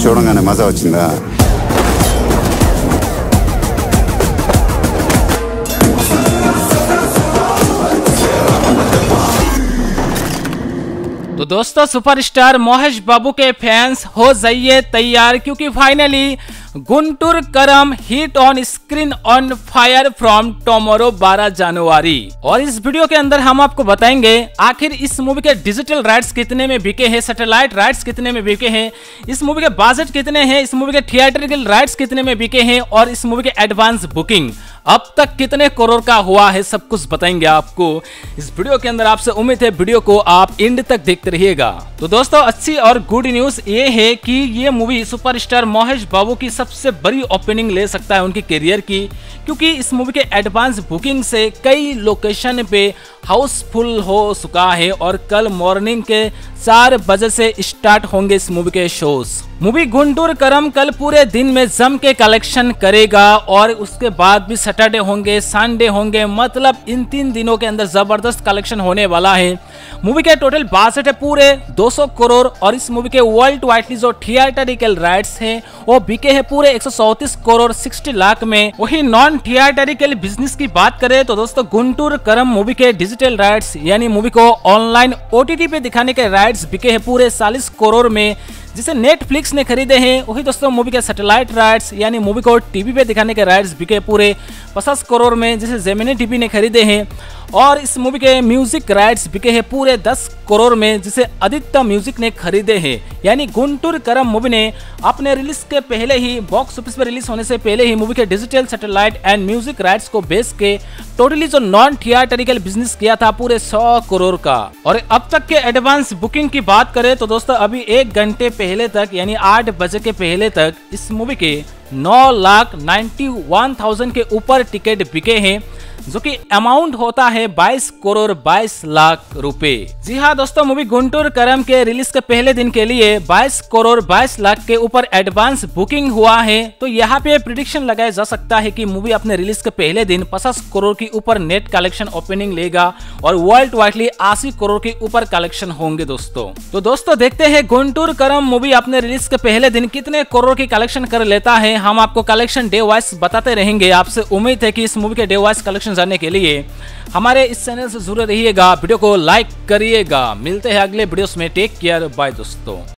చూడగానే మజా వచ్చిందా? तो दोस्तों सुपरस्टार महेश बाबू के फैंस हो जाइए तैयार, क्योंकि finally Guntur Kaaram hit on screen on fire from tomorrow 12 January. और इस वीडियो के अंदर हम आपको बताएंगे आखिर इस मूवी के डिजिटल राइट्स कितने में बिके हैं, सैटेलाइट राइट्स कितने में बिके हैं, इस मूवी के बजट कितने हैं, इस मूवी के थिएटरिकल राइट्स कितने में बिके हैं और इस मूवी के एडवांस बुकिंग अब तक कितने करोड़ का हुआ है, सब कुछ बताएंगे आपको इस वीडियो के अंदर। आपसे उम्मीद है वीडियो को आप एंड तक देखते रहिएगा। तो दोस्तों अच्छी और गुड न्यूज ये है कि ये मूवी सुपरस्टार महेश बाबू की सबसे बड़ी ओपनिंग ले सकता है उनके करियर की, क्योंकि इस मूवी के एडवांस बुकिंग से कई लोकेशन पे हाउसफुल हो चुका है और कल मॉर्निंग के 4 बजे से स्टार्ट होंगे इस मूवी के शोज। मूवी गुंटूर करम कल पूरे दिन में जम के कलेक्शन करेगा और उसके बाद भी सैटरडे होंगे, संडे होंगे, मतलब इन 3 दिनों के अंदर जबरदस्त कलेक्शन होने वाला है। मूवी के टोटल बजट है पूरे 200 करोड़ और इस मूवी के वर्ल्ड वाइडली जो थिएटरिकल राइट्स हैं वो बिके हैं पूरे 134 करोड़ 60 लाख में। वही नॉन थिएटरिकल बिजनेस की बात करें तो दोस्तों गुंटूर करम मूवी के डिजिटल राइट्स यानी मूवी को ऑनलाइन OTT पे दिखाने के राइट्स बिके हैं पूरे 40 करोड़ में, जिसे नेटफ्लिक्स ने खरीदे हैं। वही दोस्तों मूवी के सैटेलाइट राइट्स यानी मूवी को टीवी पे दिखाने के राइट्स बिके पूरे 50 करोड़ में, जिसे जेमिनी टीवी ने खरीदे हैं। और इस मूवी के म्यूजिक राइट्स बिके हैं पूरे 10 करोड़ में, जिसे आदित्य म्यूजिक ने खरीदे हैं। यानी गुंटूर करम मूवी ने अपने रिलीज के पहले ही बॉक्स ऑफिस पर रिलीज होने से पहले ही मूवी के digital satellite and music rights को बेच के टोटली जो नॉन थिएटरिकल बिजनेस किया था पूरे 100 करोड़ का। और अब तक के एडवांस बुकिंग की बात करें तो दोस्तों अभी 1 घंटे पहले तक यानी 8 बजे के पहले तक इस मूवी के 9,91,000 के ऊपर टिकट बिके हैं, जो कि अमाउंट होता है 22 करोड़ 22 लाख रुपए। जी हाँ दोस्तों, मूवी गुंटूर करम के रिलीज के पहले दिन के लिए 22 करोड़ 22 लाख के ऊपर एडवांस बुकिंग हुआ है। तो यहाँ पे प्रिडिक्शन लगाया जा सकता है कि मूवी अपने रिलीज के पहले दिन 50 करोड़ के ऊपर नेट कलेक्शन ओपनिंग लेगा और वर्ल्ड वाइडली 80 करोड़ के ऊपर कलेक्शन होंगे दोस्तों। तो दोस्तों देखते हैं गुंटूर करम मूवी अपने रिलीज के पहले दिन कितने करोड़ की कलेक्शन कर लेता है। हम आपको कलेक्शन डे वाइज बताते रहेंगे। आपसे उम्मीद है कि इस मूवी के डे वाइज कलेक्शन जानने के लिए हमारे इस चैनल से जुड़े रहिएगा, वीडियो को लाइक करिएगा। मिलते हैं अगले वीडियोस में, टेक केयर, बाय दोस्तों।